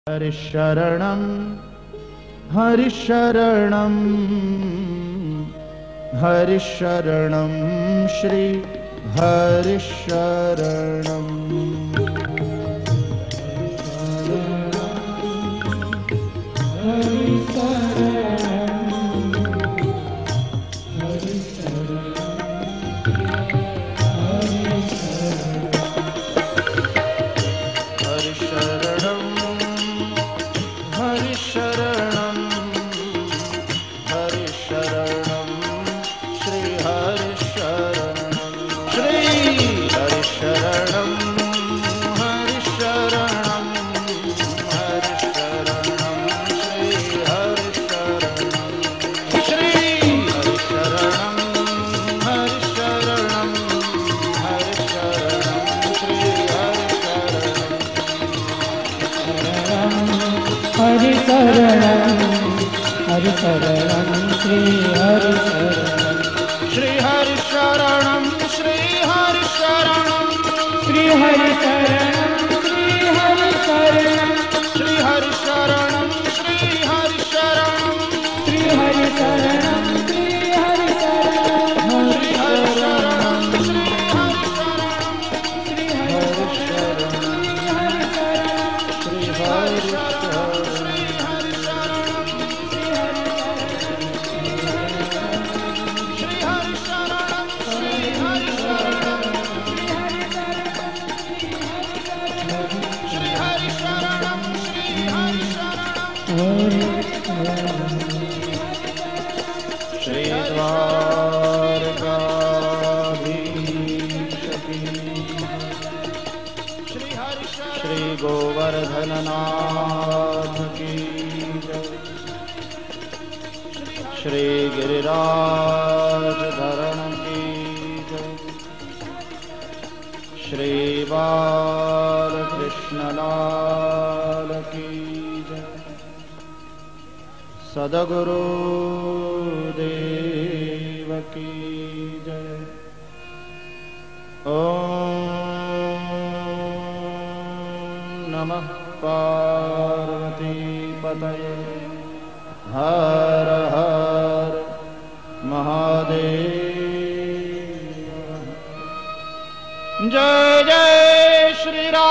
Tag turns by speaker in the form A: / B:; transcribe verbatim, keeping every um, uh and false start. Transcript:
A: हरिशरणं हरिशरणं हरिशरणं श्री हरिशरणं हरिशरणं हरिशरणं श्री हरिशरणं श्री हरिशरणं हरिशरणं हरिशरणं श्री हरिशरणं श्री हरिशरणं हरिशरणं हरिशरणं श्री
B: हरिशरणं हरिशरणं श्री हरिशरणं
A: श्री हरिशरणं श्री हरिशरणं
B: श्री हरिशरणं श्री हरिशरणं
A: श्री हरिशरणं श्री हरिशरणं
B: श्री हरिशरणं श्री हरिशरणं
A: श्री हरिशरणं श्री हरिशरणं
B: श्री हरिशरणं
A: श्री हरिशरणं श्री द्वारकाधीशकी श्री गोवर्धननाथ की श्री गिरिराज धरण की श्री बालकृष्णलाल की सद्गुरु देव की जय। ओम नमः पार्वती पतये हर हर महादेव। जय जय श्री राम।